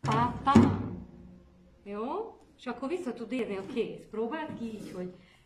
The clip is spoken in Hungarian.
Pá. Jó? És akkor vissza tud érni a kéz. Próbáld ki így, hogy